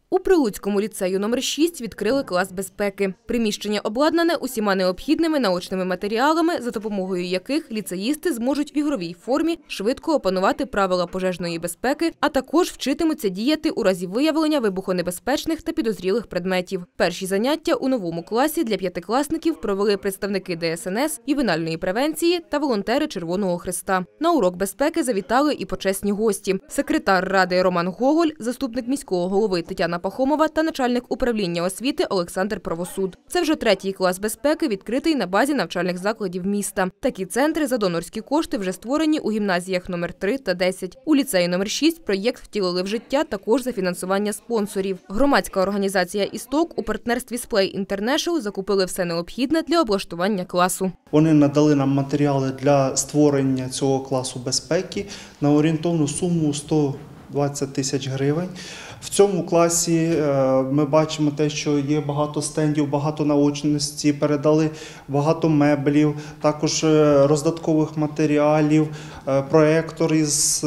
У Прилуцькому ліцею номер 6 відкрили клас безпеки. Приміщення обладнане усіма необхідними наочними матеріалами, за допомогою яких ліцеїсти зможуть в ігровій формі швидко опанувати правила пожежної безпеки, а також вчитимуться діяти у разі виявлення вибухонебезпечних та підозрілих предметів. Перші заняття у новому класі для п'ятикласників провели представники ДСНС, ювенальної превенції та волонтери Червоного Хреста. На урок безпеки завітали і почесні гості. Секретар ради Роман Гоголь, заступник міського голови Тетяна Пахомова та начальник управління освіти Олександр Правосуд. Це вже третій клас безпеки, відкритий на базі навчальних закладів міста. Такі центри за донорські кошти вже створені у гімназіях номер 3 та 10. У ліцеї номер 6 проєкт втілили в життя також за фінансування спонсорів. Громадська організація «Істок» у партнерстві з Play International закупили все необхідне для облаштування класу. Вони надали нам матеріали для створення цього класу безпеки на орієнтовну суму 120 тисяч гривень. В цьому класі ми бачимо те, що є багато стендів, багато наочності, передали багато меблів, також роздаткових матеріалів, проєктор із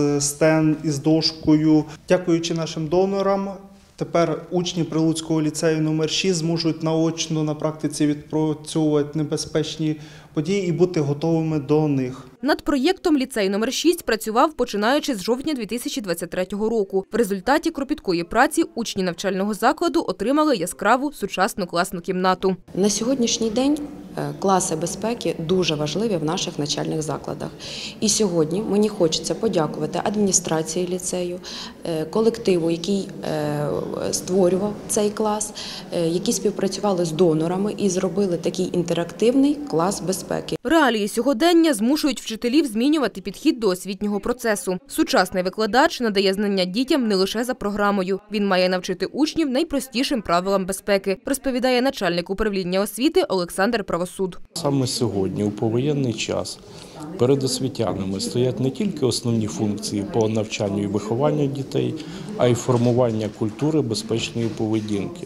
дошкою. Дякуючи нашим донорам, тепер учні Прилуцького ліцею номер 6 зможуть наочно на практиці відпрацьовувати небезпечні події і бути готовими до них. Над проєктом ліцей номер 6 працював, починаючи з жовтня 2023 року. В результаті кропіткої праці учні навчального закладу отримали яскраву сучасну класну кімнату. На сьогоднішній день класи безпеки дуже важливі в наших навчальних закладах. І сьогодні мені хочеться подякувати адміністрації ліцею, колективу, який створював цей клас, які співпрацювали з донорами і зробили такий інтерактивний клас безпеки. Реалії сьогодення змушують вчителів змінювати підхід до освітнього процесу. Сучасний викладач надає знання дітям не лише за програмою. Він має навчити учнів найпростішим правилам безпеки, розповідає начальник управління освіти Олександр Правосуд. Саме сьогодні, у повоєнний час, перед освітянами стоять не тільки основні функції по навчанню і вихованню дітей, а й формування культури безпечної поведінки.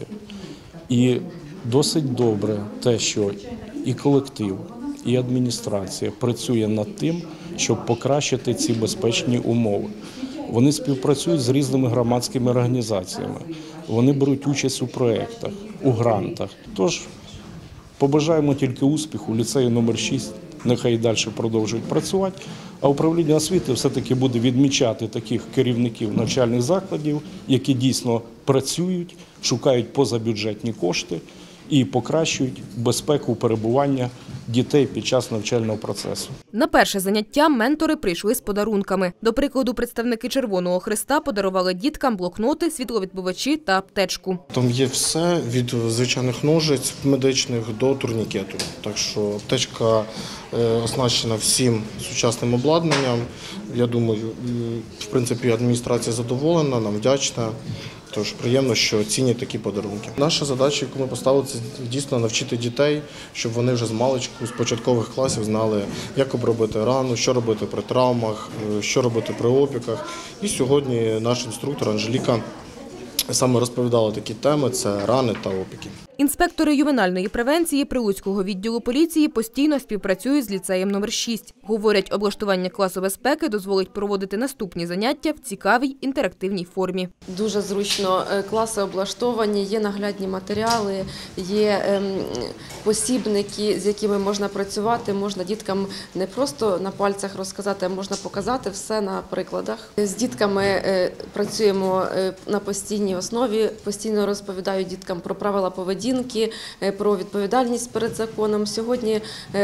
І досить добре те, що і колектив, і адміністрація працює над тим, щоб покращити ці безпечні умови. Вони співпрацюють з різними громадськими організаціями, вони беруть участь у проєктах, у грантах. Тож побажаємо тільки успіху ліцею номер 6, нехай і далі продовжують працювати, а управління освіти все-таки буде відмічати таких керівників навчальних закладів, які дійсно працюють, шукають позабюджетні кошти і покращують безпеку перебування дітей під час навчального процесу. На перше заняття ментори прийшли з подарунками. До прикладу, представники Червоного Хреста подарували діткам блокноти, світловідбивачі та аптечку. Там є все від звичайних ножиць медичних до турнікету. Так що аптечка оснащена всім сучасним обладнанням. Я думаю, в принципі, адміністрація задоволена, нам вдячна. Тож приємно, що цінять такі подарунки. Наша задача, яку ми поставили, це дійсно навчити дітей, щоб вони вже з маличку, з початкових класів знали, як обробити рану, що робити при травмах, що робити при опіках. І сьогодні наш інструктор Анжеліка саме розповідала такі теми – це рани та опіки. Інспектори ювенальної превенції Прилуцького відділу поліції постійно співпрацюють з ліцеєм номер 6. Говорять, облаштування класу безпеки дозволить проводити наступні заняття в цікавій інтерактивній формі. Дуже зручно класи облаштовані, є наглядні матеріали, є посібники, з якими можна працювати, можна діткам не просто на пальцях розказати, а можна показати все на прикладах. З дітками працюємо на постійній основі, постійно розповідаю діткам про правила поведінки, про відповідальність перед законом. Сьогодні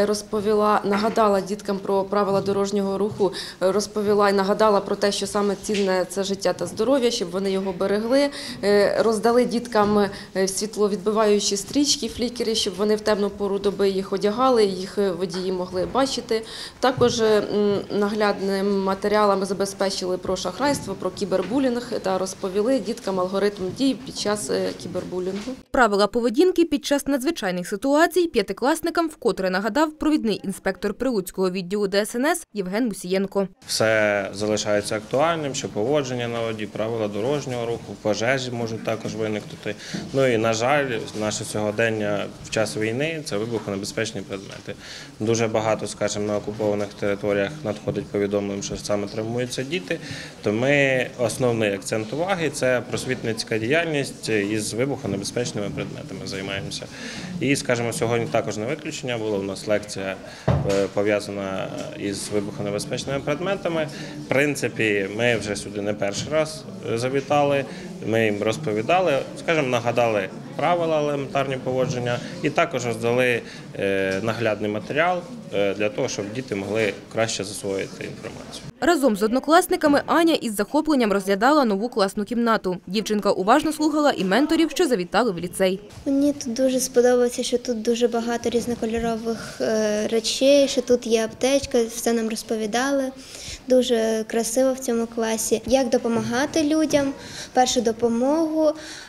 нагадала діткам про правила дорожнього руху, розповіла і нагадала про те, що саме цінне – це життя та здоров'я, щоб вони його берегли. Роздали діткам світловідбиваючі стрічки, флікери, щоб вони в темну пору доби їх одягали, їх водії могли бачити. Також наглядними матеріалами забезпечили про шахрайство, про кібербулінг та розповіли діткам алгоритм дій під час кібербулінгу. Правила поведінки поведінки під час надзвичайних ситуацій п'ятикласникам вкотре нагадав провідний інспектор Прилуцького відділу ДСНС Євген Мусієнко. Все залишається актуальним, що поводження на воді, правила дорожнього руху, пожежі можуть також виникнути. Ну і, на жаль, наше сьогодення в час війни – це вибухонебезпечні предмети. Дуже багато, скажімо, на окупованих територіях надходить повідомлень, що саме травмуються діти, то ми основний акцент уваги – це просвітницька діяльність із вибухонебезпечними предметами займаємося. І, скажімо, сьогодні також не виключення, була у нас лекція пов'язана із вибухонебезпечними предметами. В принципі, ми вже сюди не перший раз завітали, ми їм розповідали, скажімо, нагадали правила елементарні поводження і також роздали наглядний матеріал для того, щоб діти могли краще засвоїти інформацію. Разом з однокласниками Аня із захопленням розглядала нову класну кімнату. Дівчинка уважно слухала і менторів, що завітали в ліцей. Мені тут дуже сподобалося, що тут дуже багато різнокольорових речей, що тут є аптечка, все нам розповідали. Дуже красиво в цьому класі. Як допомагати людям, першу допомогу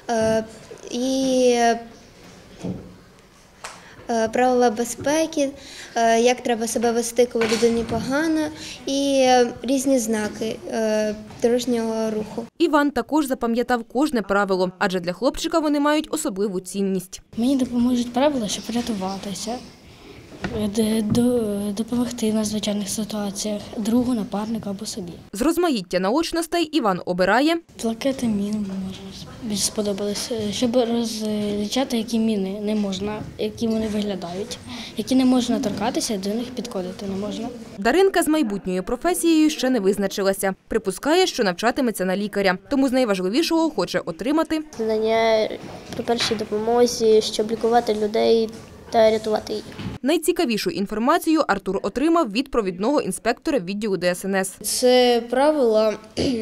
і правила безпеки, як треба себе вести, коли людині погано, і різні знаки дорожнього руху. Іван також запам'ятав кожне правило, адже для хлопчика вони мають особливу цінність. Мені допоможуть правила, щоб врятуватися, допомогти в надзвичайних ситуаціях другу, напарнику або собі. З розмаїття наочностей Іван обирає Плакети мін більш сподобались, щоб розлічати, які міни не можна, які вони виглядають, які не можна торкатися, до них підходити не можна. Даринка з майбутньою професією ще не визначилася. Припускає, що навчатиметься на лікаря, тому з найважливішого хоче отримати Знання про першій допомозі, щоб лікувати людей та рятувати їх. Найцікавішу інформацію Артур отримав від провідного інспектора відділу ДСНС. Це правила,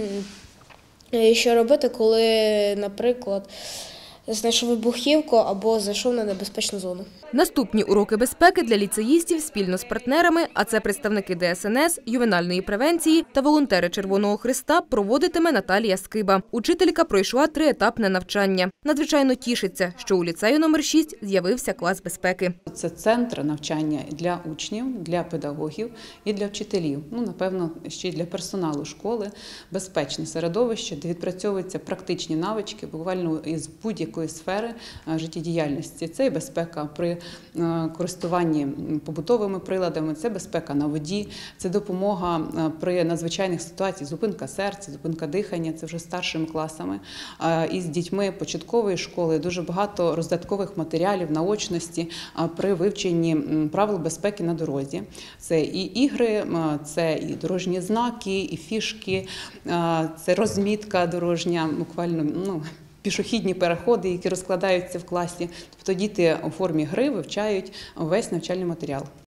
що робити, коли, наприклад, знайшов вибухівку або зайшов на небезпечну зону. Наступні уроки безпеки для ліцеїстів спільно з партнерами, а це представники ДСНС, ювенальної превенції та волонтери Червоного Хреста, проводитиме Наталія Скиба. Учителька пройшла 3-етапне навчання. Надзвичайно тішиться, що у ліцею номер 6 з'явився клас безпеки. Це центр навчання для учнів, для педагогів і для вчителів. Напевно, ще й для персоналу школи. Безпечне середовище, де відпрацьовуються практичні навички буквально із будь-якої сфери життєдіяльності. Це і безпека при користуванні побутовими приладами, це безпека на воді, це допомога при надзвичайних ситуаціях, зупинка серця, зупинка дихання, це вже старшими класами. І з дітьми початкової школи дуже багато роздаткових матеріалів, наочності при вивченні правил безпеки на дорозі. Це і ігри, це і дорожні знаки, і фішки, це розмітка дорожня, буквально, пішохідні переходи, які розкладаються в класі. Тобто діти у формі гри вивчають весь навчальний матеріал.